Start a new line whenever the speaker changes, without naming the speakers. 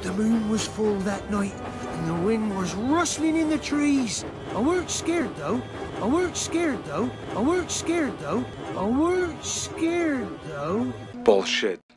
The moon was full that night, and the wind was rustling in the trees. I weren't scared, though. I weren't scared, though. I weren't scared, though. I weren't scared, though.
Bullshit.